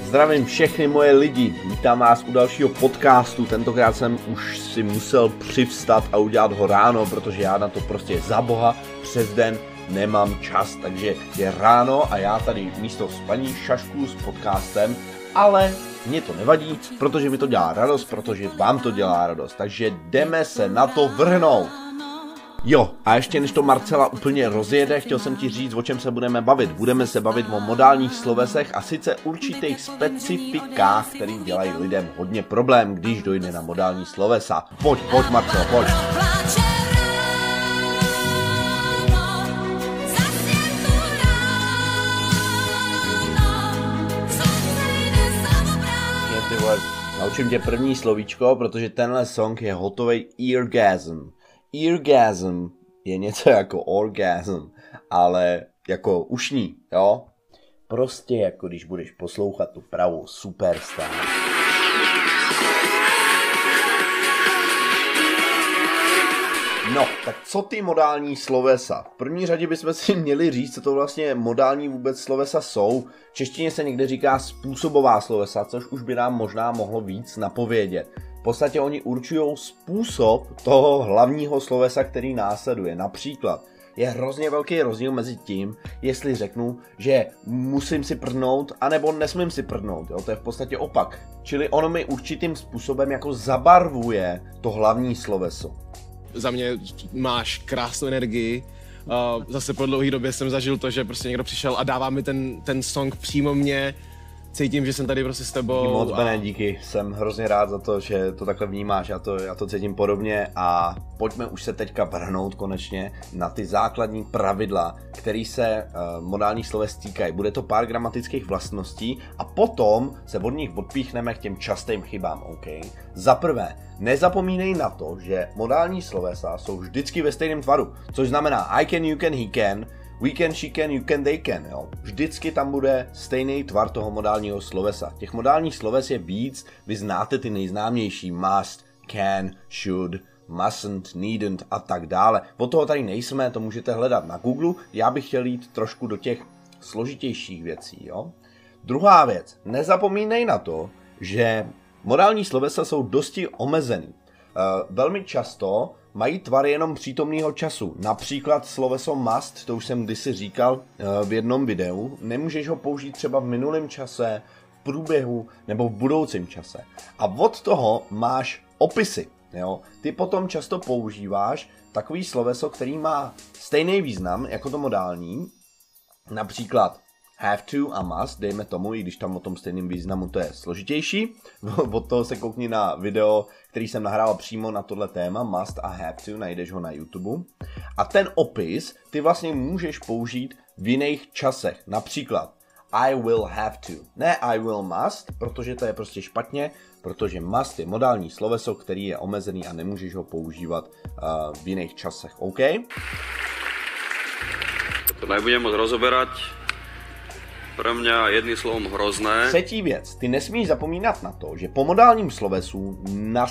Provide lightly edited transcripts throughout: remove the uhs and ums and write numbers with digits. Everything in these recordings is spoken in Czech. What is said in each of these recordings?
Zdravím všechny moje lidi, vítám vás u dalšího podcastu, tentokrát jsem už si musel přivstat a udělat ho ráno, protože já na to prostě za boha přes den nemám čas, takže je ráno a já tady místo spaní šašku s podcastem, ale mě to nevadí, protože mi to dělá radost, protože vám to dělá radost, takže jdeme se na to vrhnout. Jo, a ještě než to Marcela úplně rozjede, chtěl jsem ti říct, o čem se budeme bavit. Budeme se bavit o modálních slovesech a sice určitých specifikách, které dělají lidem hodně problém, když dojde na modální slovesa. Pojď Marcelo, pojď. Naučím tě první slovíčko, protože tenhle song je hotovej eargasm. Eargasm je něco jako orgasm, ale jako ušní, jo? Prostě jako když budeš poslouchat tu pravou superstar. No, tak co ty modální slovesa? V první řadě bychom si měli říct, co to vlastně modální vůbec slovesa jsou. V češtině se někde říká způsobová slovesa, což už by nám možná mohlo víc napovědět. V podstatě oni určují způsob toho hlavního slovesa, který následuje. Například je hrozně velký rozdíl mezi tím, jestli řeknu, že musím si prdnout, anebo nesmím si prdnout. Jo? To je v podstatě opak. Čili ono mi určitým způsobem jako zabarvuje to hlavní sloveso. Za mě máš krásnou energii. Zase po dlouhé době jsem zažil to, že prostě někdo přišel a dává mi ten song přímo mě. Cítím, že jsem tady prostě s tebou. Moc, Bene, díky. Jsem hrozně rád za to, že to takhle vnímáš. Já to cítím podobně a pojďme už se teďka vrhnout konečně na ty základní pravidla, které se modálních sloves týkají. Bude to pár gramatických vlastností a potom se od nich odpíchneme k těm častým chybám, OK? Za prvé, nezapomínej na to, že modální slovesa jsou vždycky ve stejném tvaru, což znamená I can, you can, he can, we can, she can, you can, they can, jo. Vždycky tam bude stejný tvar toho modálního slovesa. Těch modálních sloves je víc, vy znáte ty nejznámější, must, can, should, mustn't, needn't a tak dále. Od toho tady nejsme, to můžete hledat na Google, já bych chtěl jít trošku do těch složitějších věcí, jo. Druhá věc, nezapomínej na to, že modální slovesa jsou dosti omezený. Velmi často mají tvar jenom přítomného času. Například sloveso must, to už jsem kdysi říkal v jednom videu, nemůžeš ho použít třeba v minulém čase, v průběhu nebo v budoucím čase. A od toho máš opisy. Jo? Ty potom často používáš takový sloveso, který má stejný význam jako to modální, například have to a must, dejme tomu, i když tam o tom stejném významu to je složitější. Od toho se koukni na video, který jsem nahrál přímo na tohle téma, must a have to, najdeš ho na YouTube. A ten opis ty vlastně můžeš použít v jiných časech, například I will have to, ne I will must, protože to je prostě špatně, protože must je modální sloveso, který je omezený a nemůžeš ho používat v jiných časech, OK? To nebudem moc rozoberať. Pro mě jedným slovom hrozné. Třetí věc, ty nesmíš zapomínat na to, že po modálním slovesu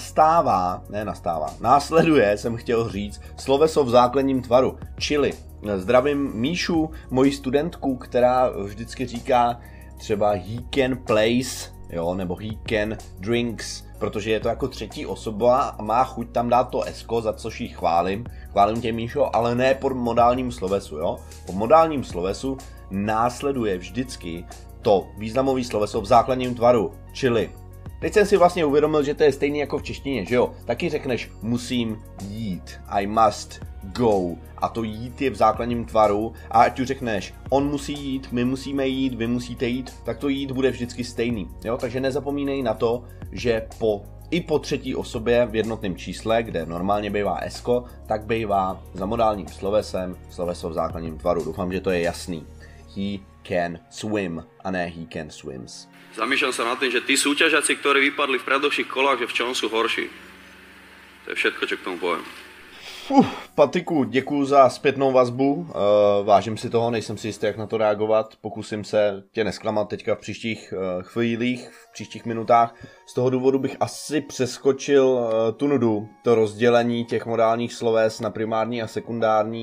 následuje, jsem chtěl říct, sloveso v základním tvaru. Čili zdravím Míšu, moji studentku, která vždycky říká třeba he can plays, jo, nebo he can drinks, protože je to jako třetí osoba a má chuť tam dát to esko, za což jí chválím tě, Míšo, ale ne po modálním slovesu, jo. Po modálním slovesu následuje vždycky to významový sloveso v základním tvaru, čili teď jsem si vlastně uvědomil, že to je stejný jako v češtině, že jo? Taky řekneš musím jít, I must go a to jít je v základním tvaru a ať už řekneš on musí jít, my musíme jít, vy musíte jít, tak to jít bude vždycky stejný, jo? Takže nezapomínej na to, že i po třetí osobě v jednotném čísle, kde normálně bývá esko, tak bývá za modálním slovesem sloveso v základním tvaru. Doufám, že to je jasný. He can swim a ne he can swims. Zamýšľam sa nad tým, že tí súťažiaci, ktorí vypadli v predošlých kolách, že v čom sú horší. To je všetko, čo k tomu poviem. Patiku, děkuju za zpětnou vazbu, vážím si toho, nejsem si jistý, jak na to reagovat, pokusím se tě nesklamat teďka v příštích chvílích, v příštích minutách. Z toho důvodu bych asi přeskočil tu nudu, to rozdělení těch modálních sloves na primární a sekundární.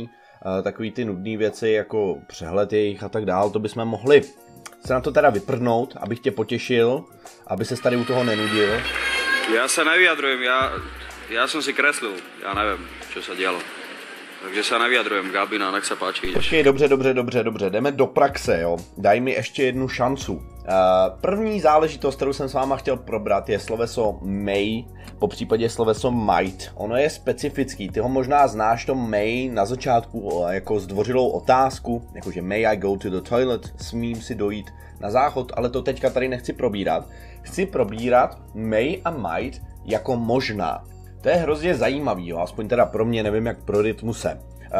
takový ty nudné věci, jako přehled jejich a tak dál, to bychom mohli se na to teda vyprdnout, abych tě potěšil, aby se tady u toho nenudil. Ja sa nevyjadrujem, ja som si kreslil, ja neviem, čo sa dialo. Takže sa nevyjadrujem, Gabina, nech sa páči, ideš. Okay, dobře, jdeme do praxe, jo. Daj mi ještě jednu šancu. První záležitost, kterou jsem s váma chtěl probrat, je sloveso may, po případě sloveso might. Ono je specifický, ty ho možná znáš, to may na začátku jako zdvořilou otázku, jakože may I go to the toilet, smím si dojít na záchod, ale to teďka tady nechci probírat. Chci probírat may a might jako možná. To je hrozně zajímavý, jo? Aspoň teda pro mě, nevím jak pro Rytmuse.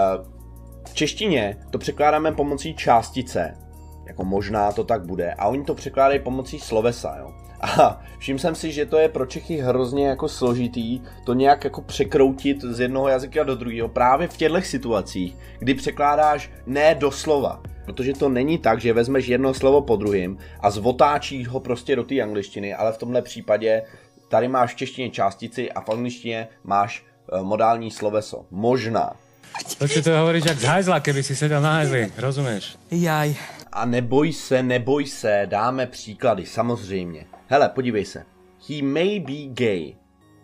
V češtině to překládáme pomocí částice, jako možná to tak bude, a oni to překládají pomocí slovesa, jo. A všiml jsem si, že to je pro Čechy hrozně jako složitý to nějak jako překroutit z jednoho jazyka do druhého právě v těchto situacích, kdy překládáš ne doslova. Protože to není tak, že vezmeš jedno slovo po druhém a zvotáčíš ho prostě do té angličtiny, ale v tomhle případě tady máš v češtině částici a v angličtině máš modální sloveso. Možná. To si to hovoríš jak z hajzla, keby si sedel na hajzli, rozumíš? Jaj. A neboj se, dáme příklady, samozřejmě. Hele, podívej se. He may be gay.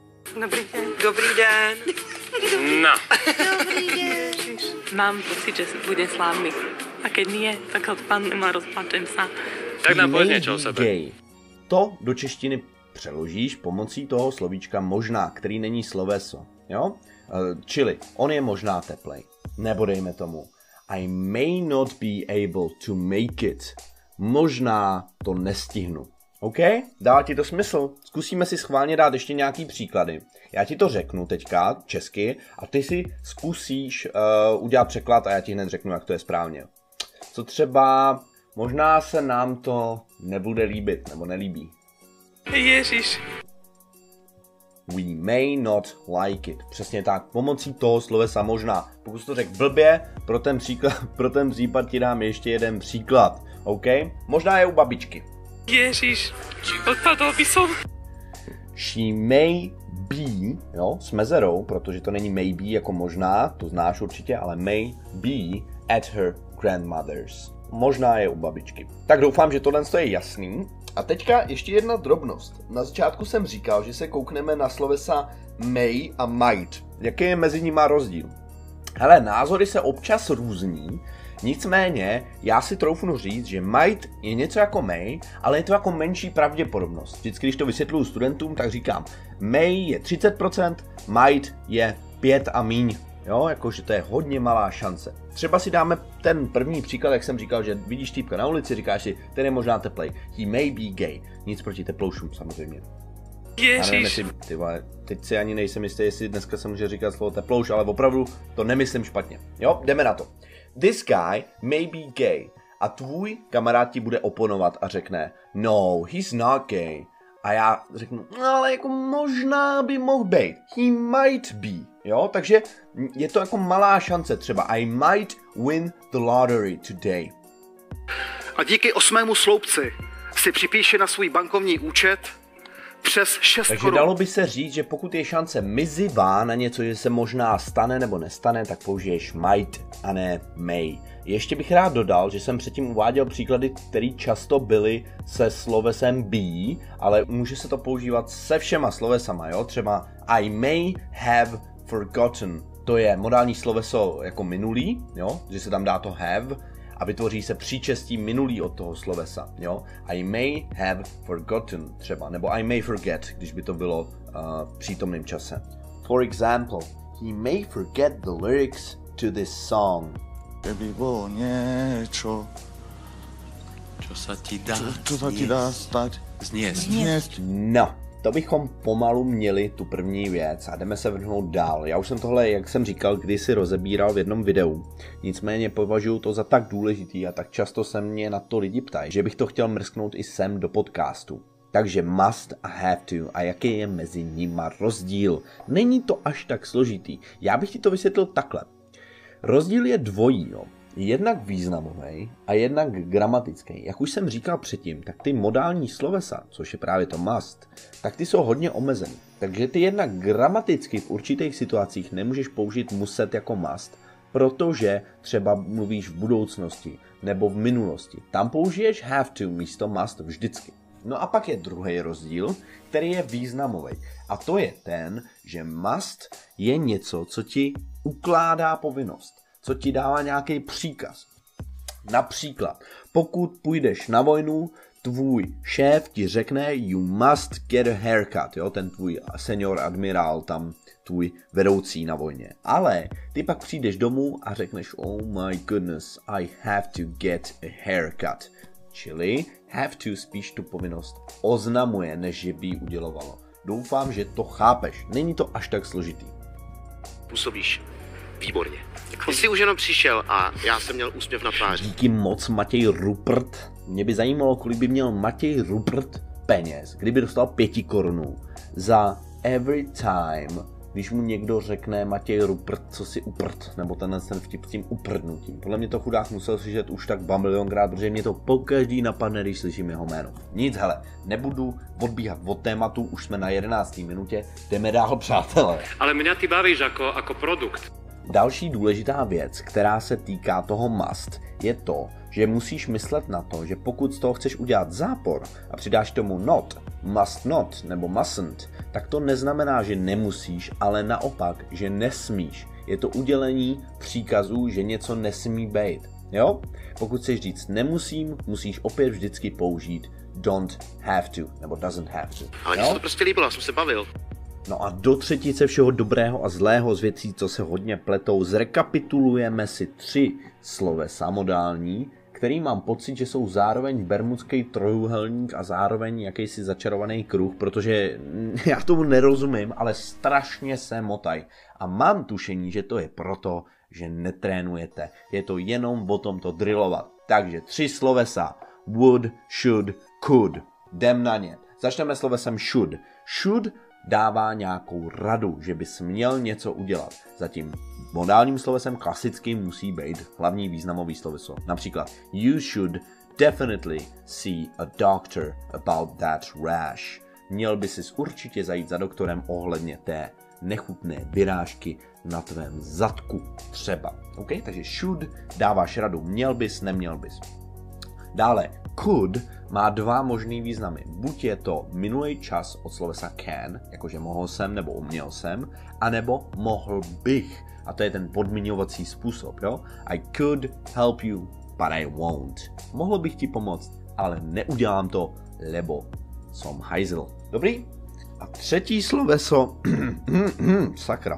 Dobrý den. No. Dobrý den. Mám pocit, že bude slávny. A keď nie, tak ho pán nemá rozplačem sa. Tak nám povedz He may niečo o be sebe. gay. To do češtiny přeložíš pomocí toho slovíčka možná, který není sloveso. Jo? Čili on je možná teplej. Nebo dejme tomu I may not be able to make it. Možná to nestihnu. OK? Dává ti to smysl? Zkusíme si schválně dát ještě nějaký příklady. Já ti to řeknu teďka česky a ty si zkusíš udělat překlad a já ti hned řeknu, jak to je správně. Co třeba možná se nám to nebude líbit nebo nelíbí. Ježiš. We may not like it. Přesně tak, pomocí toho slovesa možná. Pokud to řekl blbě, pro ten případ ti dám ještě jeden příklad. OK? Možná je u babičky. Ježiš. Odpadol by som. She may be, jo, s mezerou, protože to není maybe jako možná, to znáš určitě, ale may be at her grandmother's. Možná je u babičky. Tak doufám, že tohle je jasný. A teďka ještě jedna drobnost. Na začátku jsem říkal, že se koukneme na slovesa may a might. Jaký je mezi nimi rozdíl? Hele, názory se občas různí, nicméně já si troufnu říct, že might je něco jako may, ale je to jako menší pravděpodobnost. Vždycky, když to vysvětluju studentům, tak říkám, may je 30%, might je 5 a míň. Jo, jakože to je hodně malá šance. Třeba si dáme ten první příklad, jak jsem říkal, že vidíš týpka na ulici, říkáš si, ten je možná teplej. He may be gay. Nic proti teploušům, samozřejmě. Já nevím, jestli, ty vole, teď si ani nejsem jistý, jestli dneska se může říkat slovo teplouš, ale opravdu to nemyslím špatně. Jo, jdeme na to. This guy may be gay. A tvůj kamarád ti bude oponovat a řekne, no, he's not gay. A já řeknu, no ale jako možná by mohl být. He might be. Jo, takže je to jako malá šance třeba. I might win the lottery today. A díky 8. sloupci si připíše na svůj bankovní účet přes 6 Takže korun. dalo by se říct, že pokud je šance mizivá na něco, že se možná stane nebo nestane, tak použiješ might a ne may. Ještě bych rád dodal, že jsem předtím uváděl příklady, které často byly se slovesem be, ale může se to používat se všema slovesama, jo? Třeba I may have forgotten. To je modální sloveso jako minulý, jo? Že se tam dá to have a vytvoří se příčestí minulý od toho slovesa, jo? I may have forgotten třeba, nebo I may forget, když by to bylo v přítomném čase. For example, he may forget the lyrics to this song. Keby bolo niečo, Čo sa ti dá čo sa ti dá stať? zniesť. No, to bychom pomalu měli tu první věc a jdeme se vrhnout dál. Já už jsem tohle, jak jsem říkal, kdysi rozebíral v jednom videu. Nicméně považuji to za tak důležitý a tak často se mě na to lidi ptají, že bych to chtěl mrsknout i sem do podcastu. Takže must a have to a jaký je mezi nima rozdíl. Není to až tak složitý. Já bych ti to vysvětlil takhle. Rozdíl je dvojí, jo. Jednak významový a jednak gramatický. Jak už jsem říkal předtím, tak ty modální slovesa, což je právě to must, tak ty jsou hodně omezený. Takže ty jednak gramaticky v určitých situacích nemůžeš použít muset jako must, protože třeba mluvíš v budoucnosti nebo v minulosti. Tam použiješ have to místo must vždycky. No a pak je druhý rozdíl, který je významový. A to je ten, že must je něco, co ti ukládá povinnost, co ti dává nějaký příkaz. Například, pokud půjdeš na vojnu, tvůj šéf ti řekne you must get a haircut, jo, ten tvůj senior admirál, tam tvůj vedoucí na vojně. Ale ty pak přijdeš domů a řekneš oh my goodness, I have to get a haircut. Čili have to spíš tu povinnost oznamuje, než že by ji udělovalo. Doufám, že to chápeš. Není to až tak složitý. Působíš výborně. Ty jsi už jenom přišel a já jsem měl úsměv na tváři. Díky moc, Matěj Rupert. Mě by zajímalo, kolik by měl Matěj Rupert peněz, kdyby dostal 5 korunů za every time, když mu někdo řekne Matěj Rupert, co si uprt, nebo ten vtip s tím uprdnutím. Podle mě to chudák musel slyšet už tak 2 milionkrát, protože mě to pokaždý napadne, když slyším jeho jméno. Nic, hele, nebudu odbíhat od tématu, už jsme na 11. minutě, jdeme dál, přátelé. Ale mě ty bavíš jako produkt. Další důležitá věc, která se týká toho must, je to, že musíš myslet na to, že pokud z toho chceš udělat zápor a přidáš tomu not, must not nebo mustn't, tak to neznamená, že nemusíš, ale naopak, že nesmíš. Je to udělení příkazů, že něco nesmí být. Jo? Pokud chceš říct nemusím, musíš opět vždycky použít don't have to nebo doesn't have to. Ale mně se to prostě líbilo, já jsem se bavil. No a do třetice všeho dobrého a zlého z věcí, co se hodně pletou, zrekapitulujeme si 3 slovesa modální, který mám pocit, že jsou zároveň bermudský trojúhelník a zároveň jakýsi začarovaný kruh, protože já tomu nerozumím, ale strašně se motaj. A mám tušení, že to je proto, že netrénujete. Je to jenom o tom to drillovat. Takže 3 slovesa. Would, should, could. Jdem na ně. Začneme slovesem should. Should dává nějakou radu, že bys měl něco udělat. Zatím modálním slovesem klasickým musí být hlavní významový sloveso. Například you should definitely see a doctor about that rash. Měl by si určitě zajít za doktorem ohledně té nechutné vyrážky na tvém zadku třeba. OK? Takže should dáváš radu. Měl bys, neměl bys. Dále could má 2 možný významy. Buď je to minulý čas od slovesa can, jakože mohl jsem nebo uměl jsem, anebo mohl bych. A to je ten podmiňovací způsob, jo? I could help you, but I won't. Mohl bych ti pomoct, ale neudělám to, lebo som hajzl. Dobrý? A třetí sloveso, sakra,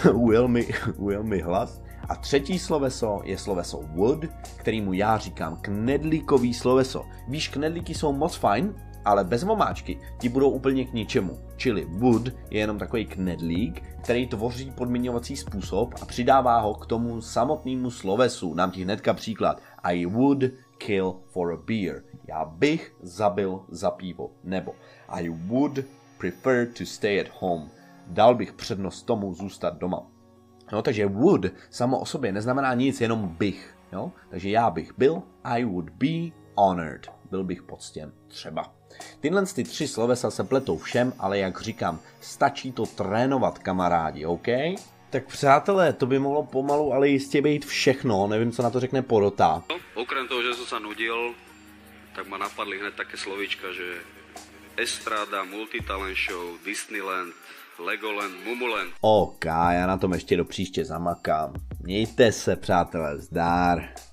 ujel mi hlas. A třetí sloveso je sloveso would, kterýmu já říkám knedlíkový sloveso. Víš, knedlíky jsou moc fajn, ale bez omáčky ti budou úplně k ničemu. Čili would je jenom takový knedlík, který tvoří podmiňovací způsob a přidává ho k tomu samotnému slovesu. Dám ti hnedka příklad. I would kill for a beer. Já bych zabil za pivo. Nebo I would prefer to stay at home. Dal bych přednost tomu zůstat doma. No, takže would samo o sobě neznamená nic, jenom bych. Jo? Takže já bych byl, I would be honored. Byl bych poctěn třeba. Tyhle 3 slovesa se pletou všem, ale jak říkám, stačí to trénovat, kamarádi, OK? Tak přátelé, to by mohlo pomalu, ale jistě být všechno. Nevím, co na to řekne porota. Okrem toho, že jsem se nudil, tak ma napadli hned také slovíčka, že Estrada, Multitalent Show, Disneyland, Legoland, Mumuland. OK, já na tom ještě do příště zamakám. Mějte se, přátelé, zdar.